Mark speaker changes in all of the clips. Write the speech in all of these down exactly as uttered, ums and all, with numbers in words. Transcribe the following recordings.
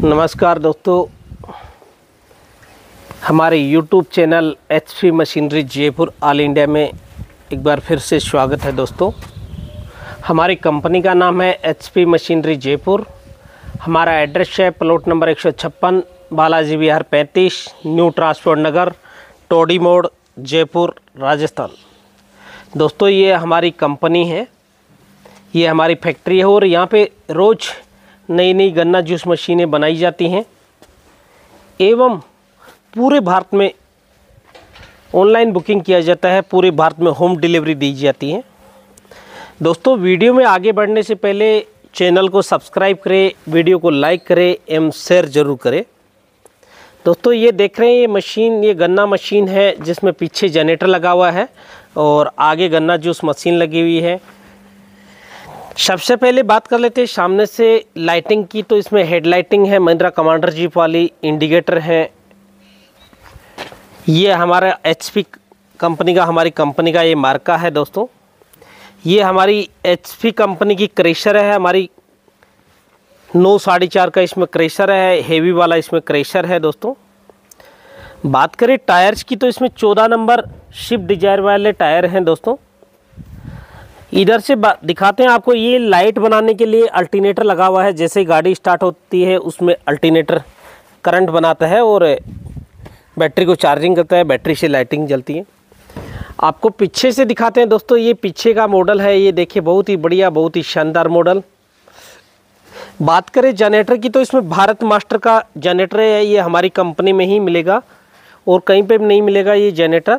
Speaker 1: नमस्कार दोस्तों, हमारे YouTube channel H P machinery Jaipur all India में एक बार फिर से स्वागत है। दोस्तों, हमारी कंपनी का नाम है एच पी मशीनरी जयपुर। हमारा एड्रेस है प्लॉट नंबर एक सौ छप्पन, बालाजी विहार पैंतीस, न्यू ट्रांसपोर्ट नगर, टोडी मोड़, जयपुर, राजस्थान। दोस्तों, ये हमारी कंपनी है, ये हमारी फैक्ट्री है और यहाँ पे रोज़ नई नई गन्ना जूस मशीनें बनाई जाती हैं एवं पूरे भारत में ऑनलाइन बुकिंग किया जाता है। पूरे भारत में होम डिलीवरी दी जाती है। दोस्तों, वीडियो में आगे बढ़ने से पहले चैनल को सब्सक्राइब करें, वीडियो को लाइक करें एवं शेयर ज़रूर करें। दोस्तों, ये देख रहे हैं, ये मशीन ये गन्ना मशीन है जिसमें पीछे जनरेटर लगा हुआ है और आगे गन्ना जूस मशीन लगी हुई है। सबसे पहले बात कर लेते हैं सामने से लाइटिंग की। तो इसमें हेडलाइटिंग है, महिंद्रा कमांडर जीप वाली, इंडिकेटर है। ये हमारा एचपी कंपनी का हमारी कंपनी का ये मार्का है। दोस्तों, ये हमारी एचपी कंपनी की क्रेशर है। हमारी नौ साढ़े चार का इसमें क्रेशर है, हेवी वाला इसमें क्रेशर है। दोस्तों, बात करें टायर्स की तो इसमें चौदह नंबर स्विफ्ट डिजायर वाले टायर हैं। दोस्तों, इधर से दिखाते हैं आपको। ये लाइट बनाने के लिए अल्टरनेटर लगा हुआ है। जैसे ही गाड़ी स्टार्ट होती है उसमें अल्टरनेटर करंट बनाता है और बैटरी को चार्जिंग करता है, बैटरी से लाइटिंग जलती है। आपको पीछे से दिखाते हैं। दोस्तों, ये पीछे का मॉडल है, ये देखिए, बहुत ही बढ़िया, बहुत ही शानदार मॉडल। बात करें जनरेटर की तो इसमें भारत मास्टर का जनरेटर है। ये हमारी कंपनी में ही मिलेगा और कहीं पे भी नहीं मिलेगा ये जनरेटर।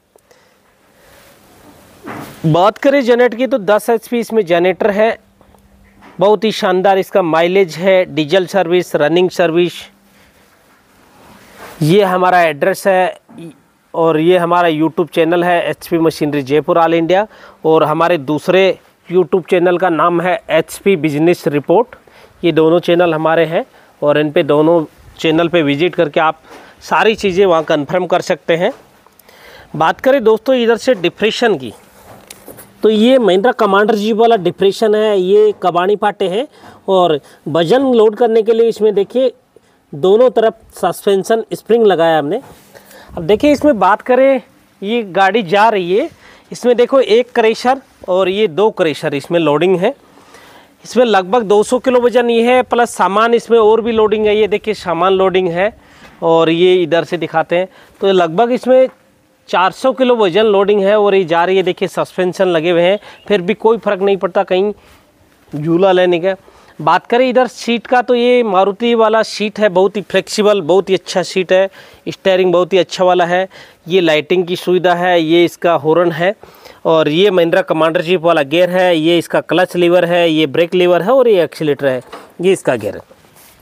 Speaker 1: बात करें जनरेटर की तो दस एच पी इसमें जनरेटर है। बहुत ही शानदार इसका माइलेज है, डीजल सर्विस, रनिंग सर्विस। ये हमारा एड्रेस है और ये हमारा यूट्यूब चैनल है H P machinery Jaipur all India. और हमारे दूसरे यूट्यूब चैनल का नाम है एच पी बिजनेस रिपोर्ट। ये दोनों चैनल हमारे हैं और इन पे दोनों चैनल पे विजिट करके आप सारी चीज़ें वहाँ कंफर्म कर सकते हैं। बात करें दोस्तों इधर से डिप्रेशन की, तो ये महिंद्रा कमांडर जीप वाला डिप्रेशन है। ये कबाड़ी पाटे हैं और वजन लोड करने के लिए इसमें देखिए दोनों तरफ सस्पेंशन स्प्रिंग लगाया हमने। अब देखिए, इसमें बात करें, ये गाड़ी जा रही है, इसमें देखो एक क्रेशर और ये दो क्रेशर इसमें लोडिंग है। इसमें लगभग दो सौ किलो वजन ये है, प्लस सामान इसमें और भी लोडिंग है। ये देखिए सामान लोडिंग है और ये इधर से दिखाते हैं तो लगभग इसमें चार सौ किलो वजन लोडिंग है और ये जा रही है। देखिए सस्पेंशन लगे हुए हैं, फिर भी कोई फ़र्क नहीं पड़ता कहीं झूला लेने का। बात करें इधर सीट का तो ये मारुति वाला सीट है, बहुत ही फ्लेक्सिबल, बहुत ही अच्छा सीट है। स्टीयरिंग बहुत ही अच्छा वाला है। ये लाइटिंग की सुविधा है, ये इसका हॉर्न है और ये महिंद्रा कमांडर जीप वाला गियर है। ये इसका क्लच लीवर है, ये ब्रेक लीवर है और ये एक्सीलेटर है, ये इसका गियर है।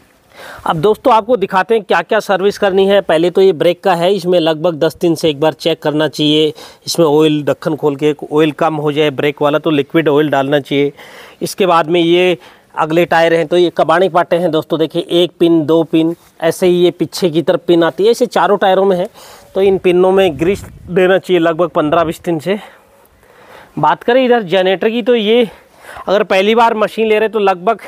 Speaker 1: अब दोस्तों, आपको दिखाते हैं क्या क्या सर्विस करनी है। पहले तो ये ब्रेक का है, इसमें लगभग दस दिन से एक बार चेक करना चाहिए। इसमें ऑयल ढक्कन खोल के, ऑयल कम हो जाए ब्रेक वाला तो लिक्विड ऑयल डालना चाहिए। इसके बाद में ये अगले टायर हैं तो ये कबाड़ी पाटे हैं। दोस्तों देखिए, एक पिन, दो पिन, ऐसे ही ये पीछे की तरफ पिन आती है, ऐसे चारों टायरों में है। तो इन पिनों में ग्रीस देना चाहिए लगभग पंद्रह बीस दिन से। बात करें इधर जनरेटर की तो ये अगर पहली बार मशीन ले रहे तो लगभग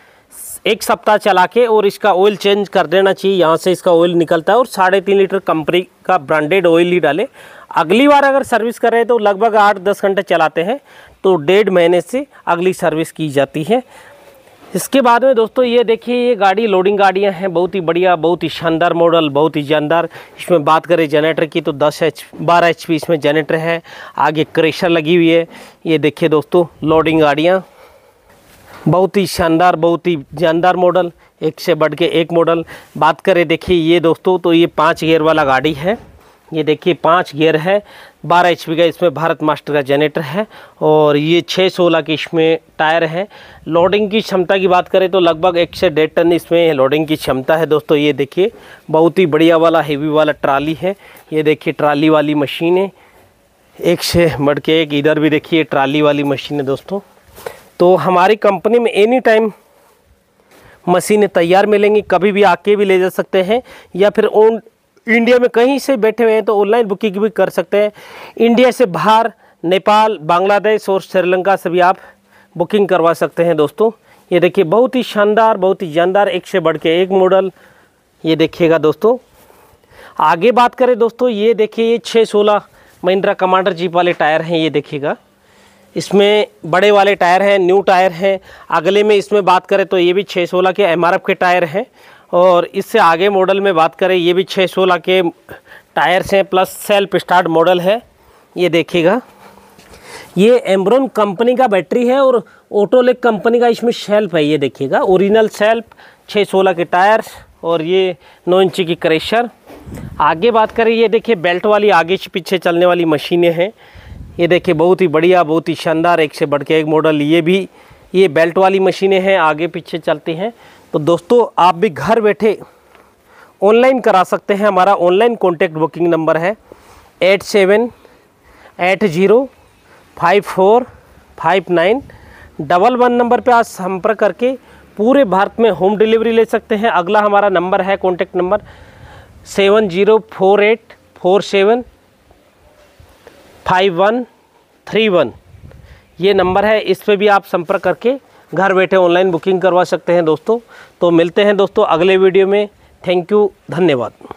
Speaker 1: एक सप्ताह चला के और इसका ऑयल चेंज कर देना चाहिए। यहाँ से इसका ऑयल निकलता है और साढ़े तीन लीटर कंपनी का ब्रांडेड ऑयल ही डालें। अगली बार अगर सर्विस कर रहे हैं तो लगभग आठ दस घंटे चलाते हैं तो डेढ़ महीने से अगली सर्विस की जाती है। इसके बाद में दोस्तों ये देखिए, ये गाड़ी लोडिंग गाड़ियाँ हैं, बहुत ही बढ़िया, बहुत ही शानदार मॉडल, बहुत ही जानदार। इसमें बात करें जनरेटर की तो दस एच बारह एच पी इसमें जनरेटर है, आगे क्रेशर लगी हुई है। ये देखिए दोस्तों, लोडिंग गाड़ियाँ, बहुत ही शानदार, बहुत ही जानदार मॉडल, एक से बढ़ के एक मॉडल। बात करें देखिए ये दोस्तों, तो ये पाँच गियर वाला गाड़ी है। ये देखिए पाँच गियर है, बारह एच पी का इसमें भारत मास्टर का जनरेटर है और ये छः सोलह के इसमें टायर है। लोडिंग की क्षमता की बात करें तो लगभग एक से डेढ़ टन इसमें लोडिंग की क्षमता है। दोस्तों, ये देखिए बहुत ही बढ़िया वाला हेवी वाला ट्राली है। ये देखिए ट्राली वाली मशीन है, एक से बढ़ के एक। इधर भी देखिए ट्राली वाली मशीन है। दोस्तों, तो हमारी कंपनी में एनी टाइम मशीनें तैयार मिलेंगी, कभी भी आके भी ले जा सकते हैं या फिर ऑन इंडिया में कहीं से बैठे हुए हैं तो ऑनलाइन बुकिंग भी कर सकते हैं। इंडिया से बाहर नेपाल, बांग्लादेश और श्रीलंका से भी आप बुकिंग करवा सकते हैं। दोस्तों, ये देखिए बहुत ही शानदार, बहुत ही जानदार, एक से बढ़ के एक मॉडल। ये देखिएगा दोस्तों। आगे बात करें दोस्तों, ये देखिए ये छः सोलह महिंद्रा कमांडर जीप वाले टायर हैं। ये देखिएगा, इसमें बड़े वाले टायर हैं, न्यू टायर हैं। अगले में इसमें बात करें तो ये भी छः सोलह के एम आर एफ के टायर हैं। और इससे आगे मॉडल में बात करें, ये भी छः सोलह के टायर्स हैं, प्लस सेल्फ स्टार्ट मॉडल है। ये देखिएगा, ये एम्ब्रॉन कंपनी का बैटरी है और ऑटोलेक कंपनी का इसमें शेल्फ है। ये देखिएगा, ओरिजिनल शेल्फ, छः सोलह के टायर्स और ये नौ इंची की क्रेशर। आगे बात करें, ये देखिए बेल्ट वाली आगे से पीछे चलने वाली मशीनें हैं। ये देखिए बहुत ही बढ़िया, बहुत ही शानदार, एक से बढ़ के एक मॉडल। ये भी ये बेल्ट वाली मशीनें हैं, आगे पीछे चलती हैं। तो दोस्तों आप भी घर बैठे ऑनलाइन करा सकते हैं। हमारा ऑनलाइन कॉन्टैक्ट बुकिंग नंबर है eight seven eight zero five four five nine double one number पे आज संपर्क करके पूरे भारत में होम डिलीवरी ले सकते हैं। अगला हमारा नंबर है contact number seven zero four eight four seven five one three one. ये नंबर है, इस पे भी आप संपर्क करके घर बैठे ऑनलाइन बुकिंग करवा सकते हैं दोस्तों। तो मिलते हैं दोस्तों अगले वीडियो में। थैंक यू, धन्यवाद।